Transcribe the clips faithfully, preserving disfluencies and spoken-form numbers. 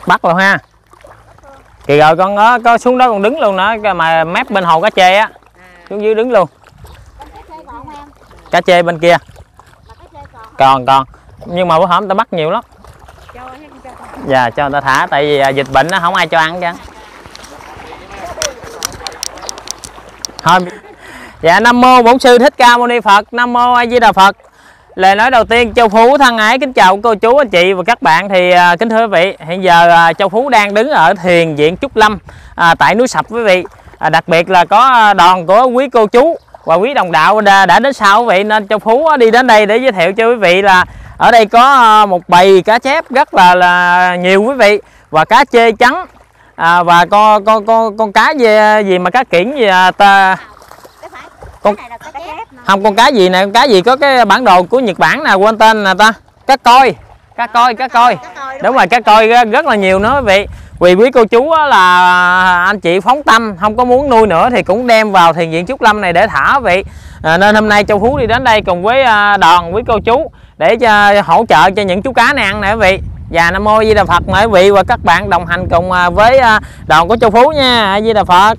Bắt luôn ha. Kì rồi con đó có xuống đó còn đứng luôn nữa, mà mép bên hồ cá chê á, xuống dưới đứng luôn. Cá chê bên kia còn còn nhưng mà bữa hổm ta bắt nhiều lắm. Dạ cho người ta thả, tại vì dịch bệnh nó không ai cho ăn chứ. Thôi. Dạ Nam mô Bổn Sư Thích Ca Mâu Ni Phật. Nam mô A Di Đà Phật. Lời nói đầu tiên, Châu Phú thân ái kính chào cô chú anh chị và các bạn. Thì uh, kính thưa quý vị, hiện giờ uh, Châu Phú đang đứng ở thiền viện Trúc Lâm uh, tại núi Sập quý vị. Uh, đặc biệt là có đoàn của quý cô chú và quý đồng đạo đã, đã đến sau quý vị, nên Châu Phú uh, đi đến đây để giới thiệu cho quý vị là ở đây có uh, một bầy cá chép rất là là nhiều quý vị, và cá chê trắng, à, và con con con con cá gì, gì mà cá kiển gì à, ta con không con cá gì nè, con cá gì có cái bản đồ của Nhật Bản nè, quên tên nè ta, cá coi cá coi cá coi đúng rồi, cá coi rất là nhiều nữa quý vị. Vì quý cô chú là anh chị phóng tâm không có muốn nuôi nữa thì cũng đem vào thiền viện Trúc Lâm này để thả quý vị, à, nên hôm nay Châu Phú đi đến đây cùng với đoàn quý cô chú để cho hỗ trợ cho những chú cá này ăn nè quý vị. Và Nam mô A Di Đà Phật, mời quý vị và các bạn đồng hành cùng với đoàn của Châu Phú nha. A Di Đà Phật.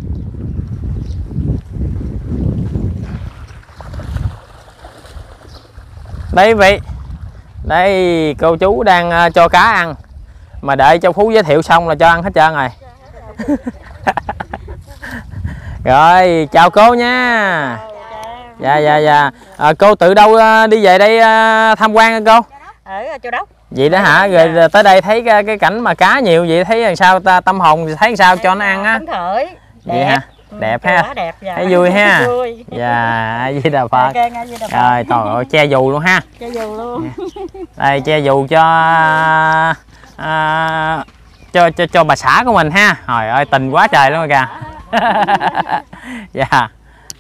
Đây quý vị, đây cô chú đang cho cá ăn, mà đợi Châu Phú giới thiệu xong là cho ăn hết trơn rồi. Rồi chào cô nha. Dạ dạ dạ. À, cô từ đâu đi về đây tham quan hả cô? Ở Châu Đốc. Vậy đó hả? Rồi dạ. Tới đây thấy cái, cái cảnh mà cá nhiều vậy thấy làm sao ta, tâm hồn thấy làm sao cho nó ăn á? Phấn khởi. Vậy hả? Đẹp ừ, ha. Đẹp, dạ. Thấy vui ha. Vui. Dạ, A Di Đà Phật. Okay, rồi trời ơi, che dù luôn ha. Che dù luôn. Đây che dù cho à, cho cho cho bà xã của mình ha. Trời ơi tình quá trời luôn rồi kìa. Dạ.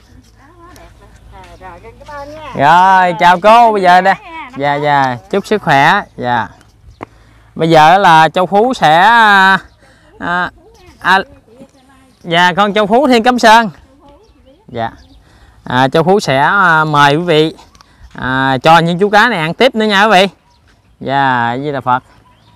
Rồi chào cô, bây giờ đây. Dạ dạ, chúc sức khỏe. Dạ. Bây giờ là Châu Phú sẽ à, à, dạ con Châu Phú Thiên Cấm Sơn. Dạ. À, Châu Phú sẽ à, mời quý vị à, cho những chú cá này ăn tiếp nữa nha quý vị. Dạ, Di Đà Phật.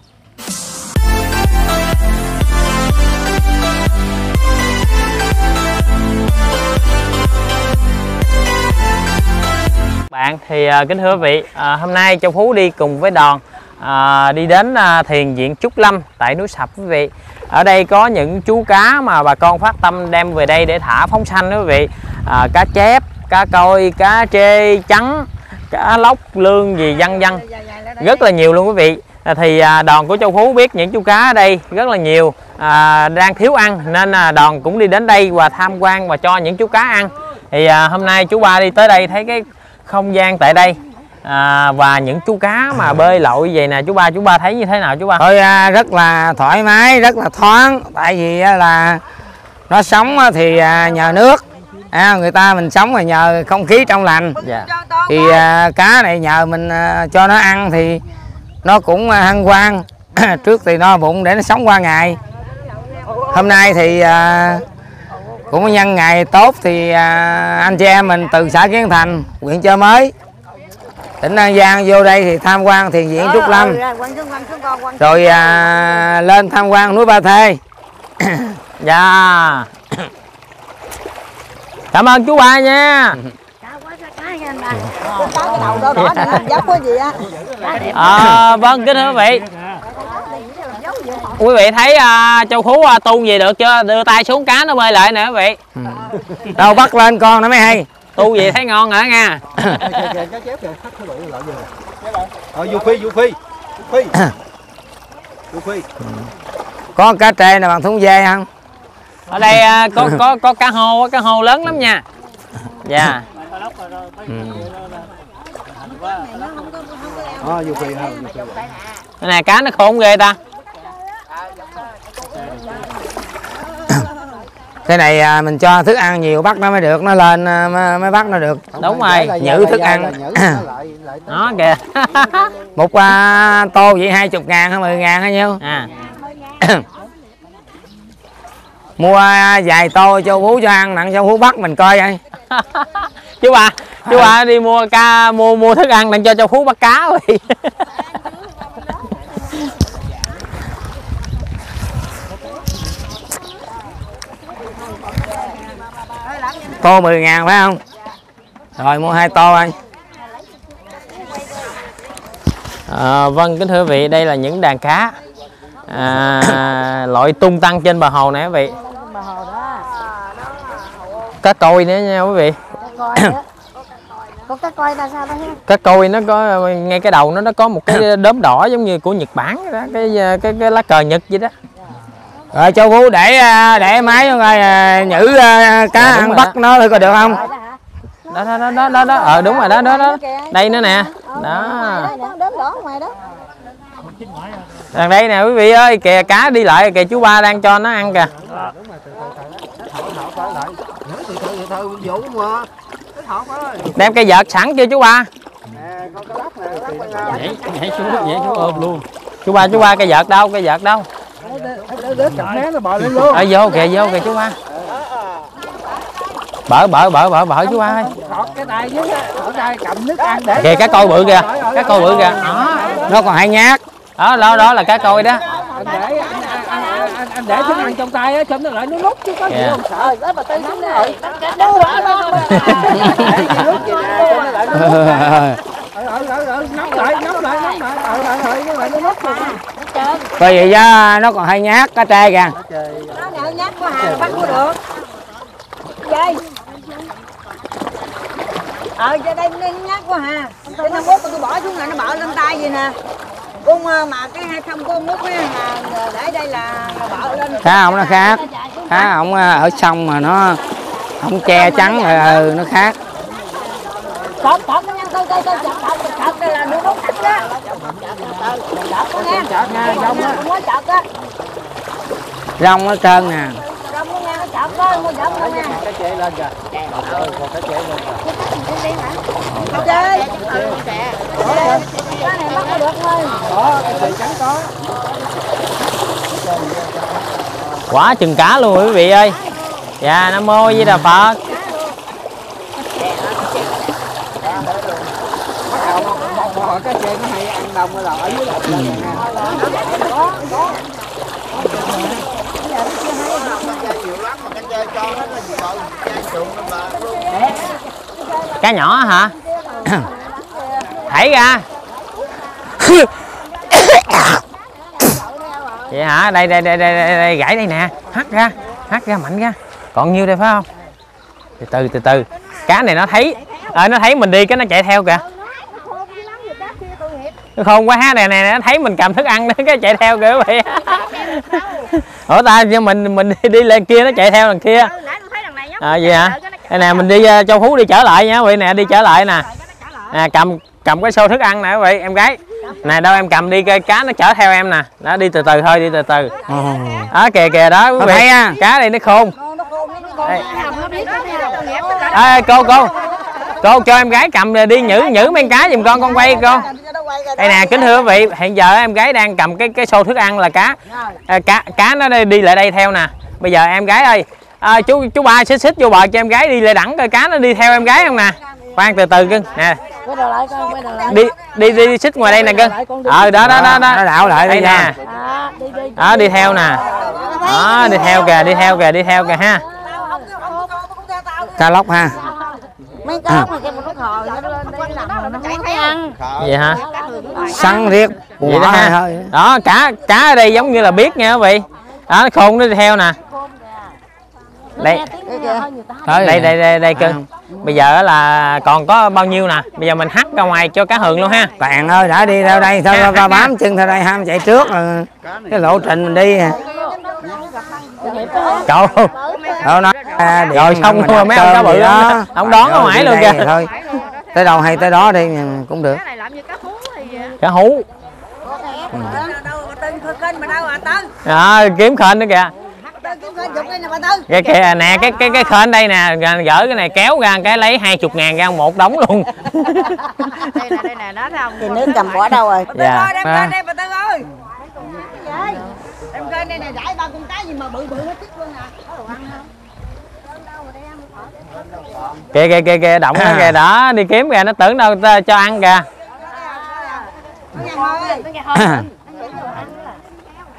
Bạn thì à, kính thưa quý vị, à, hôm nay Châu Phú đi cùng với đoàn à, đi đến à, thiền viện Trúc Lâm tại núi Sập quý vị. Ở đây có những chú cá mà bà con phát tâm đem về đây để thả phóng sanh đó quý vị. À, cá chép, cá coi, cá trê trắng, cá lóc, lương gì vân vân, rất là nhiều luôn quý vị. À, thì à, đoàn của Châu Phú biết những chú cá ở đây rất là nhiều à, đang thiếu ăn, nên à, đoàn cũng đi đến đây và tham quan và cho những chú cá ăn. Thì à, hôm nay chú ba đi tới đây thấy cái không gian tại đây à, và những chú cá mà bơi lội vậy nè, chú ba chú ba thấy như thế nào chú ba? Thôi à, rất là thoải mái, rất là thoáng, tại vì à, là nó sống thì à, nhờ nước, à, người ta mình sống là nhờ không khí trong lành. Dạ. Thì à, cá này nhờ mình à, cho nó ăn thì nó cũng à, hân hoan. Trước thì no bụng để nó sống qua ngày. Hôm nay thì à, cũng nhân ngày tốt thì à, anh chị em mình từ xã Kiến Thành, huyện Chợ Mới, tỉnh An Giang vô đây thì tham quan thiền viện Trúc Lâm, rồi à, lên tham quan núi Ba Thê. Dạ. Cảm ơn chú ba nha. À, vâng kính thưa quý vị, quý vị thấy uh, Châu Phú uh, tu gì được chưa? Đưa tay xuống cá nó bơi lại nè quý vị. Ừ. Đâu bắt lên con nó mới hay. Tu gì thấy ngon hả nha. Ờ, Du Phi, Du Phi, Du Phi. Du Phi. Có cá trê này bằng thúng dê không? Ở đây uh, có có có cá hô, cá hô lớn lắm nha. Dạ. Ừ. Ờ, Du Phi ha. Cái này cá nó khôn ghê ta. Cái này à, mình cho thức ăn nhiều bắt nó mới được, nó lên mới, mới bắt nó được. Đúng rồi, nhử thức ăn. Đó kìa. Một à, tô vậy hai chục ngàn hay mười ngàn hay nhiêu? À. Mua vài tô cho Phú cho ăn, nặng cho Phú bắt mình coi vậy. Chú ba, chú ba đi mua ca mua mua thức ăn đặng cho Châu Phú bắt cá rồi. tô mười ngàn phải không? Rồi mua hai tô anh. À, vâng kính thưa quý vị, đây là những đàn cá à, loại tung tăng trên bờ hồ này quý vị. Cá koi nữa nha quý vị. Có cá coi là sao đó ha? Cá koi nó có ngay cái đầu nó nó có một cái đốm đỏ giống như của Nhật Bản đó, cái cái cái lá cờ Nhật vậy đó. Rồi châu Phú để để máy cho coi nhử cá à, ăn bắt nó thử coi được không? Đó đó đó đó đó, ờ đúng rồi đó đó đó. Đây nữa nè. Đó. Đốm đỏ ngoài đó. Đằng đây nè quý vị ơi, kìa cá đi lại kìa, chú Ba đang cho nó ăn kìa. Đem cây vợt sẵn chưa chú Ba? Nhảy nhảy xuống nhảy xuống ôm luôn. Chú Ba chú Ba cây vợt đâu? Cây vợt đâu? Ở vô kìa vô kìa chú Ba. Bở bở bở bở bở chú Ba ơi. Kìa cá coi bự kìa, cá coi bự kìa. Đó, Nó còn hai nhát. đó đó, đó là cá coi đó. Anh để anh, anh, anh, anh, anh để thức ăn trong tay á, chấm nó lại nó nút chứ có gì Yeah. không sợ. Đó bà Tư xuống rồi. Nắm lại, nắm lại, nắm lại, nắm lại, nó lại nó nút rồi. Coi vậy chứ nó còn hai nhát cá trê kìa. Nó nhớ nhát của hàng bắt có được. Dây. Ờ cho đây nên nhát của Hà. Cái năm bốt tôi bỏ xuống này nó bợ lên tay vậy nè. Cung mà cái hai không con mút cái Hà để đây là bợ lên. Cá không nó khác. Cá không ở sông mà nó không che chắn rồi nó khác. Cọp cọp nó nha, coi coi coi chọt chọt chọt đây là nước nút thẳng đó. Chọt nha. Chọt nha, rong á. Không có chọt á. Rong nó trơn nè. Rong nó nha, nó chọt đó, không có chọt đâu nha. Cái chê lên kìa. Còn cái chê lên kìa. Ok. Cái này bắt có được thôi. Có, cái chê trắng có. Quá chừng cá luôn quý vị ơi. Dạ Nam Mô Di Đà Phật. Cái chê nó hay ăn đồng rồi ở dưới lọc lên nè. Cá nhỏ hả? Thảy ra. Vậy hả? Đây đây đây đây, đây, đây gãy đây nè, hắt ra, hắt ra mạnh ra. Còn nhiêu đây phải không? Từ từ từ từ. Cá này nó thấy, à, nó thấy mình đi cái nó chạy theo kìa. Nó khôn quá ha, này này nó thấy mình cầm thức ăn đó cái chạy theo kìa quý vị. Ủa ta nhưng mình mình đi, đi lên kia nó chạy theo đằng kia. À vậy hả? Đây nè mình đi uh, Châu Phú đi trở lại nha quý vị nè, đi trở lại nè. Nè cầm cầm cái xô thức ăn nè quý vị, em gái. Nè đâu em cầm đi, cá nó chở theo em nè. Đó đi từ từ thôi, đi từ từ. Đó kìa kìa đó quý vị. À. Cá này nó khôn. À, cô cô. Cô cho em gái cầm đi nhử nhử mấy cá giùm con con quay cô. Đây nè kính thưa quý vị, hiện giờ em gái đang cầm cái cái xô thức ăn là cá. À, cá cá nó đi lại đây theo nè. Bây giờ em gái ơi, à, chú chú Ba xích xích vô bờ cho em gái đi lại đẳng coi cá nó đi theo em gái không nè. Khoan từ từ cưng nè. Đi đi đi xích ngoài đây nè cưng. Ờ đó đó đó đó. Nó đảo lại đây nè. Đó đi theo nè. Đó đi theo kìa, đi theo kìa, đi theo kìa ha. Cá lóc ha. Mấy cá lóc này cái một lúc hồi nó lên đây làm nó chạy thấy ăn. Vậy hả? Săn riết. Vậy đó ha. Thôi. Đó cá cá ở đây giống như là biết nha quý vị. Đó khôn nó đi theo nè. Đây. Đây đây đây đây, đây cưng. Bây giờ là còn có bao nhiêu nè. Bây giờ mình hắt ra ngoài cho cá hường luôn ha. Toàn ơi đã đi theo đây thôi, ba bám chân theo đây ham chạy trước rồi cái lộ trình mình đi. Cậu. Đó nó à, rồi xong luôn rồi mấy ông cá bự đó. Ông đón ở ngoài luôn kìa. Thôi. Tới đâu hay tới đó đi cũng được. Cá hú. À, kiếm khên nữa kìa. Cái kìa nè cái cái cái khên đây nè, gỡ cái này kéo ra cái lấy hai chục ngàn ra một đống luôn. Đây nè đây nè nó thấy không? Thì nước cầm bỏ đâu rồi? Dạ. Đem kênh đây bà Tư ơi. Đem kênh đây nè đãi ba con cá gì mà bự bự hết thích luôn nè. Kìa kìa kìa kìa động nó kìa đó, đi kiếm kìa nó tưởng đâu cho ăn kìa.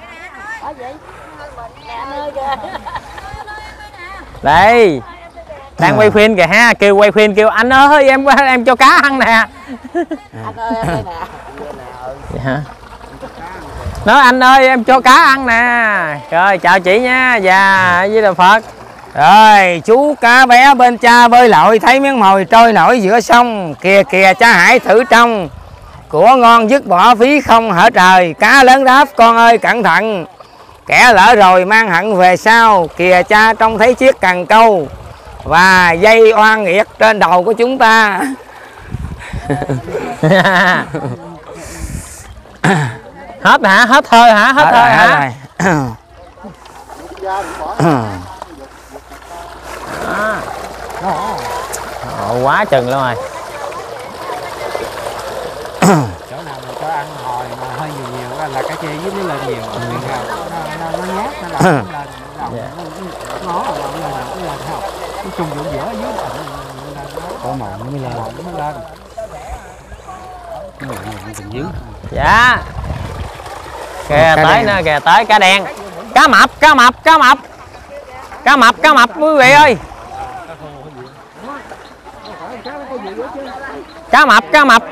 Đây. đang quay phim kìa ha, kêu quay phim kêu anh ơi em em cho cá ăn nè. Anh ơi em đây nè. Dạ. Nói anh ơi em cho cá ăn nè. Rồi chào chị nha. Dạ với Đạo Phật. Rồi chú cá bé bên cha bơi lội thấy miếng mồi trôi nổi giữa sông, kìa kìa cha hãy thử trong, của ngon dứt bỏ phí không hở trời. Cá lớn đáp con ơi cẩn thận, kẻ lỡ rồi mang hận về sau. Kìa cha trông thấy chiếc cần câu và dây oan nghiệt trên đầu của chúng ta. Hết hả? Hết thôi hả? Hết, hết thôi hả? Hết À. Ồ, quá chừng luôn rồi. Chỗ nào mà cho ăn hồi mà hơi nhiều nhiều là cá chê với nó lên nhiều, nó nó nó nhát nó làm lên nó ngó rồi nó lên nó lên không, nó chung giữa giữa dưới có màu nó mới lên nó mới lên nó lên từng dưới. Dạ. Kìa tới nè, kìa tới cá đen, cá mập, cá mập, cá mập, cá mập, cá mập quý vị ơi. Cá mập, cá mập.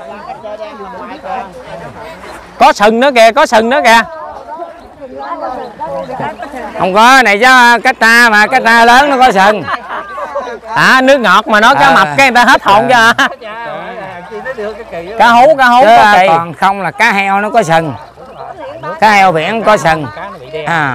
Có sừng nữa kìa, có sừng nữa kìa. Không có này chứ cá tra mà, cá tra lớn nó có sừng. À nước ngọt mà nói cá à. Mập cái người ta hết hồn cho. Cá hú, cá hú có kỳ. Còn không là cá heo nó có sừng. Cá heo biển có sừng. À.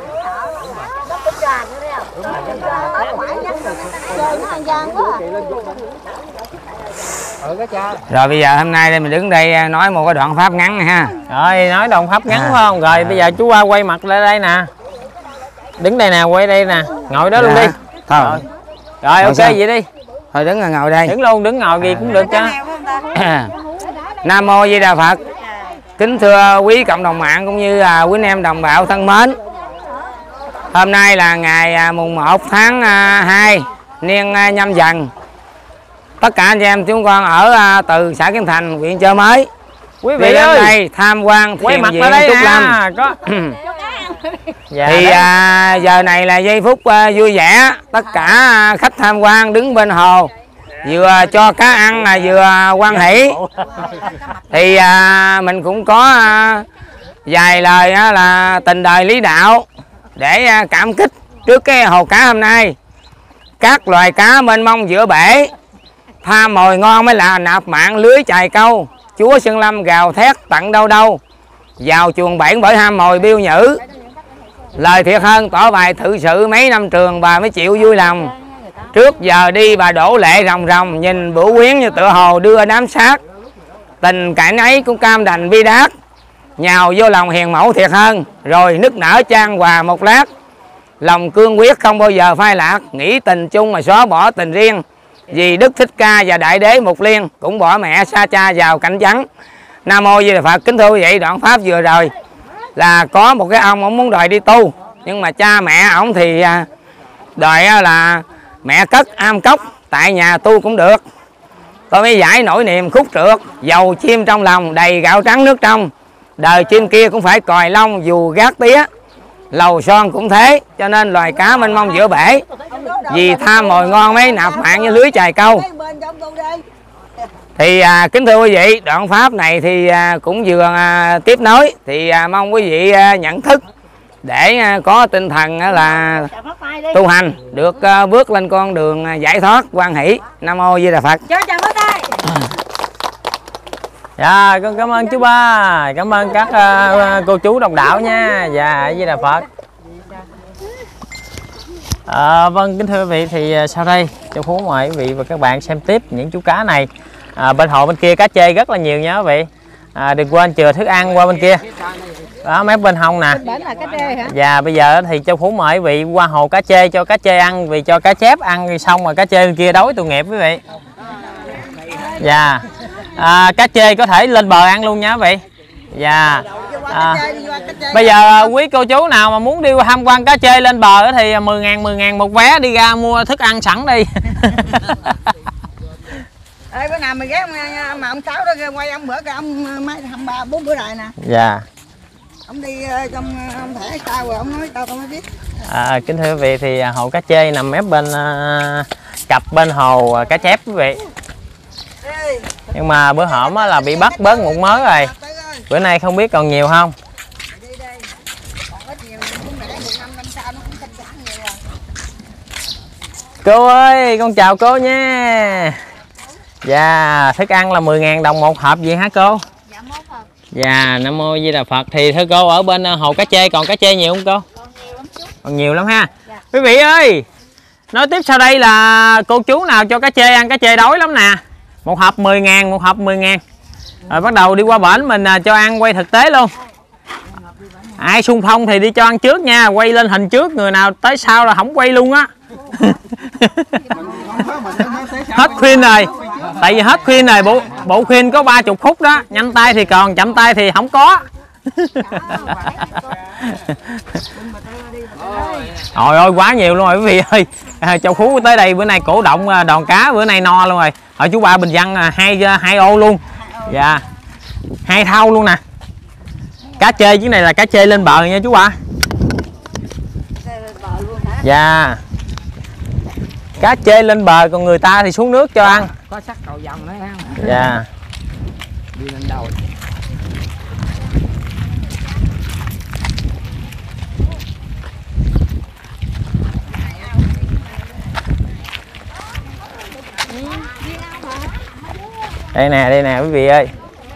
Rồi bây giờ hôm nay đây mình đứng đây nói một cái đoạn pháp ngắn này ha. Rồi nói đoạn pháp ngắn à. phải không? Rồi à. Bây giờ chú qua quay mặt lại đây nè. Đứng đây nè, quay đây nè. Ngồi đó dạ. Luôn đi. Thôi. Rồi, rồi ok sao? Vậy đi. Thôi đứng là ngồi đây. Đứng luôn, đứng ngồi gì à. Cũng được chứ. Nam Mô Di Đà Phật. Kính thưa quý cộng đồng mạng cũng như là quý anh em đồng bào thân mến. Hôm nay là ngày mùng một tháng hai niên Nhâm Dần. Tất cả anh em chúng con ở từ xã Kiến Thành, huyện Chợ Mới quý vị ơi đến đây tham quan thiền viện Trúc Lâm. Có. Dạ thì à, giờ này là giây phút à, vui vẻ. Tất cả à, khách tham quan đứng bên hồ vừa cho cá ăn là vừa quan hỷ. Thì à, mình cũng có à, vài lời à, là tình đời lý đạo để à, cảm kích trước cái hồ cá hôm nay. Các loài cá mênh mông giữa bể, tha mồi ngon mới là nạp mạng lưới chài câu. Chúa Sơn Lâm gào thét tận đâu đâu, vào chuồng bẫy bởi ham mồi biêu nhữ. Lời thiệt hơn tỏ bài thử sự mấy năm trường bà mới chịu vui lòng. Trước giờ đi bà đổ lệ ròng ròng, nhìn bửu quyến như tựa hồ đưa đám sát. Tình cảnh ấy cũng cam đành bi đát, nhào vô lòng hiền mẫu thiệt hơn. Rồi nức nở chan hòa một lát, lòng cương quyết không bao giờ phai lạc. Nghĩ tình chung mà xóa bỏ tình riêng, vì Đức Thích Ca và Đại Đế Mục Liên cũng bỏ mẹ xa cha vào cảnh trắng. Nam Mô Di Đà Phật. Kính thưa quý vị, đoạn pháp vừa rồi là có một cái ông ông muốn đòi đi tu, nhưng mà cha mẹ ổng thì đòi là mẹ cất am cốc tại nhà tu cũng được. Tôi mới giải nỗi niềm khúc trượt, dầu chim trong lòng đầy gạo trắng nước trong. Đời chim kia cũng phải còi lông dù gác tía, lầu son cũng thế. Cho nên loài cá mênh mông giữa bể, vì tham mồi ngon mấy nạp mạng như lưới chài câu. Thì à, kính thưa quý vị, đoạn pháp này thì à, cũng vừa à, tiếp nối. Thì à, mong quý vị à, nhận thức để à, có tinh thần à, là tu hành được à, bước lên con đường à, giải thoát hoan hỷ. Nam Mô Di Đà Phật. Dạ con cảm ơn chú ba, cảm ơn các uh, cô chú đồng đạo nha. Dạ Di Đà Phật. À, vâng kính thưa quý vị, thì sau đây Châu Phú mời quý vị và các bạn xem tiếp những chú cá này. À, bên hồ bên kia cá chê rất là nhiều nha quý vị. À, đừng quên chừa thức ăn qua bên kia. Đó mấy bên hông nè. Và bây giờ thì Châu Phú mời quý vị qua hồ cá chê cho cá chê ăn, vì cho cá chép ăn xong rồi cá chê bên kia đói tội nghiệp quý vị. Dạ. À, cá chê có thể lên bờ ăn luôn nha quý vị. Dạ. À, bây giờ quý cô chú nào mà muốn đi tham quan cá chê lên bờ thì mười ngàn mười ngàn một vé, đi ra mua thức ăn sẵn đi. Ê, bữa nào mày ghé mà ông Sáu đó quay ông bữa cái ông mấy ba bốn bữa rồi nè. Dạ. Ông đi trong ông thẻ tao rồi ông nói tao tao mới biết. À, kính thưa quý vị thì hồ cá chê nằm mép bên uh, cặp bên hồ cá chép quý vị. Nhưng mà bữa hổm là bị bắt bớt một mớ rồi. Bữa nay không biết còn nhiều không. Cô ơi, con chào cô nha. Dạ, thức ăn là mười ngàn đồng một hộp gì hả cô? Dạ, một hộp. Dạ, Nam Mô Di Đà Phật. Thì thưa cô, ở bên hồ cá chê còn cá chê nhiều không cô? Còn nhiều lắm chú. Còn nhiều lắm ha. Dạ. Quý vị ơi, nói tiếp sau đây là cô chú nào cho cá chê ăn, cá chê đói lắm nè. Một hộp mười ngàn, một hộp mười ngàn. Rồi bắt đầu đi qua bển mình cho ăn quay thực tế luôn. Ai xung phong thì đi cho ăn trước nha, quay lên hình trước, người nào tới sau là không quay luôn á. Hết khuyên rồi, tại vì hết khuyên rồi, bộ, bộ khuyên có ba chục phút đó, nhanh tay thì còn, chậm tay thì không có. Trời ơi, quá nhiều luôn rồi quý vị ơi. À, Châu Phú tới đây bữa nay cổ động đòn cá, bữa nay no luôn rồi. Ở chú Ba Bình Dân hai hai ô luôn. Dạ, hai thau luôn nè. Cá chê chứ này là cá chê lên bờ nha chú Ba. Dạ, cá chê lên bờ, còn người ta thì xuống nước cho ăn. Có sắc cầu vồng nữa ha. Dạ. Đi lên đầu. Đây nè, đây nè quý vị ơi.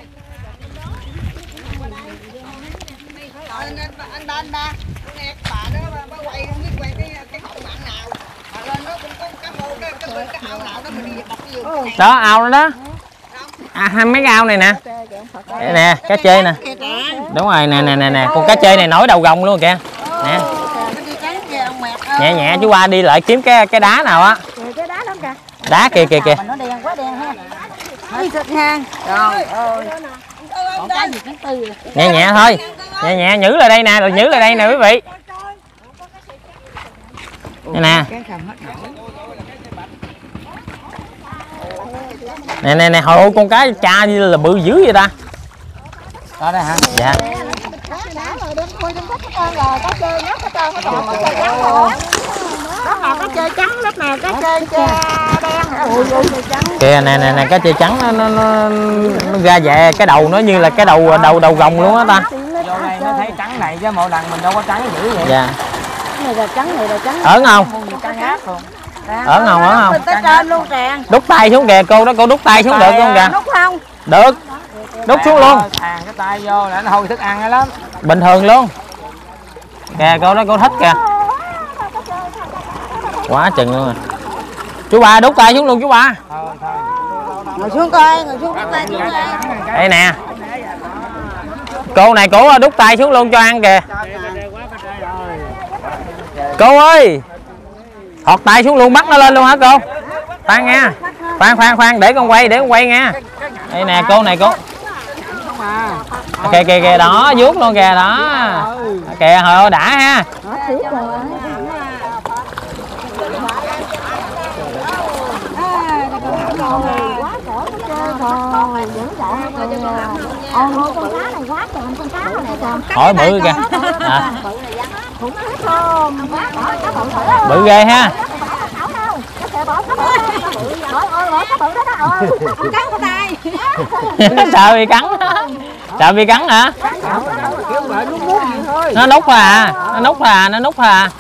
Anh ba anh ba, nghe bà đó bà quay không biết quay cái cái hậu mặn nào. Mà lên nó cũng có cá mô cái cái cái ao nào đó mình đi bọc vô. Đó, ao đó đó. À, hai mấy cái ao này nè. Đây nè, cá chê nè. Đúng rồi, nè nè nè nè, con cá chê này nổi đầu gồng luôn kìa. Nè. Nhẹ nhẹ chú Ba đi lại kiếm cái cái đá nào á. Cái đá đó kìa. Đá kìa kìa kìa. Nó đen quá đen ha. Đi thịt ha. Trời ơi. Còn cái gì cũng tư. Nhẹ nhẹ thôi. Nhẹ nhẹ nhử lại đây nè, rồi nhử lại đây nè quý vị. Đây nè. Nè nè nè, hồi con cá cha như là bự dữ vậy ta. Đó đây hả? Dạ. Đó là cá chê trắng, lớp này cá chê đen. Kìa nè nè nè, cá chê trắng nó, nó, nó, nó ra về cái đầu nó như là cái đầu đầu đầu gồng luôn á ta. Vô đây nó thấy trắng này chứ mỗi lần mình đâu có trắng dữ vậy. Dạ. Này là trắng, này là trắng. Ớn không? Trắng ác luôn. Ớn không, ớn không? Tới trên luôn tràn. Đút tay xuống kìa, cô đó cô đút tay xuống được không kìa? Đút không? Được. Đút xuống luôn. Thàn cái tay vô là nó hôi thức ăn lắm. Bình thường luôn. Kìa cô đó cô thích kìa. Quá chừng luôn rồi. Chú Ba đút tay xuống luôn chú Ba. Ngồi xuống coi, ngồi xuống đút tay xuống đây. Đây nè. Cô này cổ đút tay xuống luôn cho ăn kìa. Cô ơi. Thọt tay xuống luôn, bắt nó lên luôn hả cô? Khoan nha. Khoan khoan khoan, để con quay, để con quay nha. Đây nè cô này cô. Kìa kìa kìa, đó, vuốt luôn kìa đó. Kìa hồi đã ha. Hỏi bự kìa. À. Bự ghê ha. Sợ bị cắn. Sợ bị cắn hả? Nó nút thôi à, nó nút thôi à, nó nút thôi à.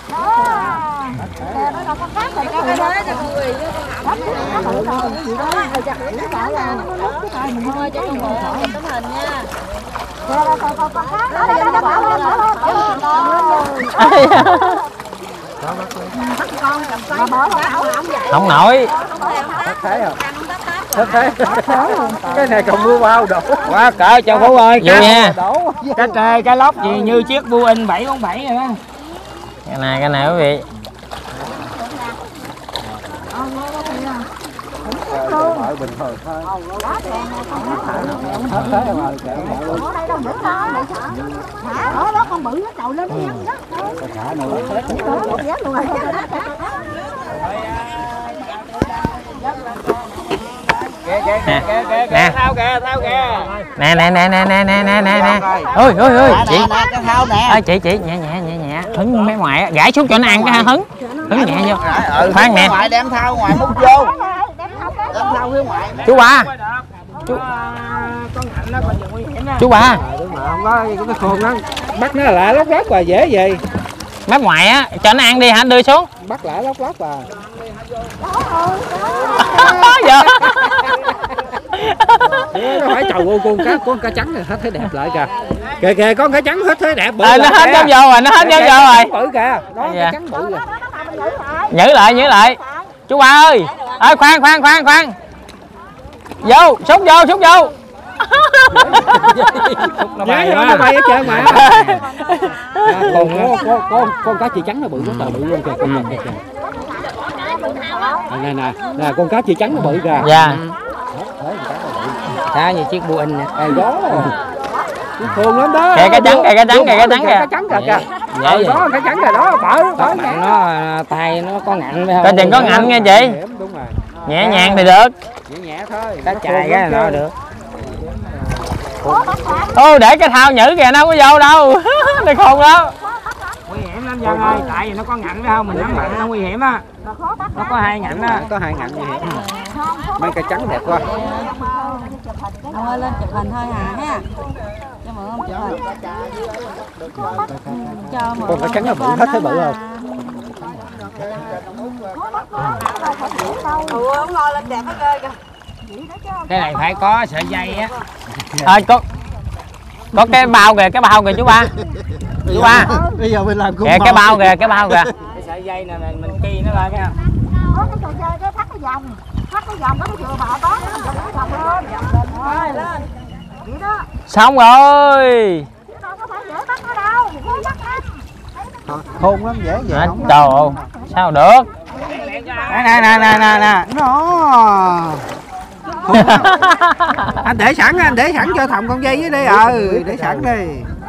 Không nổi. Cái này còn mua bao đổ. Quá cỡ Châu Phú ơi. Vô nha. Cá trê, cá lóc gì như chiếc Boeing bảy bốn bảy rồi đó. Cái này cái này quý vị. Bình thường thôi. Đó đó con bự nó trồi lên nó nhắn đó. nè thao kìa, thao kìa. nè nè nè nè nè nè nè nè nè ôi ôi ôi chị cái thao nè. ơi chị chị nhẹ nhẹ nhẹ nhẹ hứng mấy ngoại gãi xuống cho nó ăn cái ha, hứng hứng nhẹ vô khoan nè Ngoại đem thao ngoài múc vô. Đem thao phía ngoài. chú ba chú chú ba Mà không có cái khôn nó bắt nó lại lóc lóc và dễ gì. mấy ngoại á cho nó ăn đi hả, đưa xuống Bắt lại lóc lóc và dạ. nó phải trời ơi, con cá con cá trắng này hết thấy đẹp lại kìa. Kìa kìa con cá trắng hết thấy đẹp bự. À, nó hết dám vô rồi, nó hết dám vô rồi. Bự kìa, đó Dạ. cá trắng bự kìa. Nhử lại nhử lại chú ba ơi, ơi khoan khoan khoan khoan vô xúc vô xúc vô Nhớ vô nó bay hết trơn mà. Còn con con con con cá chi trắng nó bự, nó tờ bự luôn kìa. Kìa, kìa, kìa. Nè nè nè con cá chi trắng nó bự kìa. dạ Cá như chiếc bu in nè. Ê đó. Khôn lắm đó. kìa cá trắng kìa cá trắng kìa cá trắng Cá kìa trắng kìa kìa. Dạ Ờ, vậy. đó cá trắng kìa đó, bự Các bự. bạn nó à, tay nó có ngạnh phải không? coi chừng có ngạnh nghe chị, Đúng rồi. nhẹ nhàng thì được. Nhẹ nhẹ thôi. Cá chài cái là nó được. Ô để cái thao nhử kìa, nó không có vô đâu này khôn đó. Nguy hiểm lắm Dân ơi, tại vì nó có ngạnh phải không? Mình nắm mạnh nó nguy hiểm á. Nó có hai ngạnh á. Có hai ngạnh như vậy. Mấy cá trắng đẹp quá. Ông ơi lên chụp hình thôi hả ha. Cho mượn ông chụp hình. Cho mượn. Con cá trắng nó bự hết thấy bự không? Ừ, ông ngồi lên đẹp hết trơn kìa. Cái này phải có sợi dây á. À, có có cái bao kìa, cái bao kìa chú ba chú ba Bây giờ mình làm cũng kìa cái bao kìa, cái bao kìa. Cái sợi dây này mình, mình ki nó lên nha. Có cái trò chơi cái thắt cái vòng, thắt cái vòng đó cái vừa bò đó, cái vòng lên, vòng lên, vậy đó. Xong rồi. Chứ đâu có phải dễ bắt nó đâu, khó bắt lắm. khôn lắm, dễ vậy. À, trời ơi sao được. Nè nè nè nè nè. Nó. Anh để sẵn, anh để sẵn cho thòng con dây dưới đây. Ừ, để sẵn đi.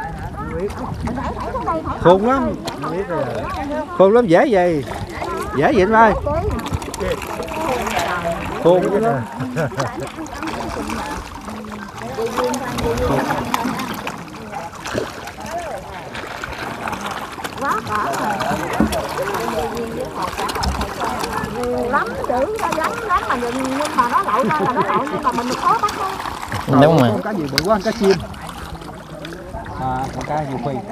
Khôn lắm. Khôn lắm, dễ vậy. Dễ vậy anh ơi. Khôn dữ lắm. Lắm chữ ra gắn lắm mà nhưng nhưng mà nó lội ra là nó lội nhưng mà mình khó bắt thôi. Đúng rồi. Con cá gì bự quá, cá chim. À, con cá nhiều phi.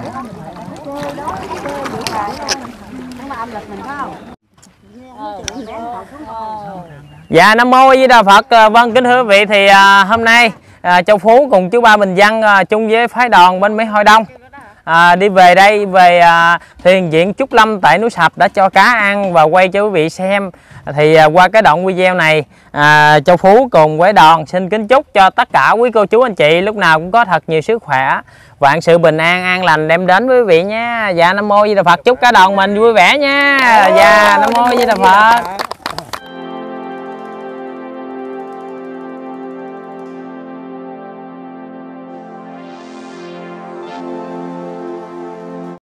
Nhưng mà âm lịch mình có không? Dạ Nam Mô A Di Đà Phật. À, vâng kính thưa quý vị thì à, hôm nay à, Châu Phú cùng chú ba Bình Dân à, chung với phái đoàn bên Mỹ Hội Đông à, đi về đây về à, thiền viện Trúc Lâm tại núi Sập đã cho cá ăn và quay cho quý vị xem. Thì à, qua cái đoạn video này à, Châu Phú cùng với đoàn xin kính chúc cho tất cả quý cô chú anh chị lúc nào cũng có thật nhiều sức khỏe, vạn sự bình an, an lành đem đến với quý vị nha. Dạ Nam Mô A Di Đà Phật, chúc cả đoàn mình vui vẻ nha. Dạ Nam Mô A Di Đà Phật.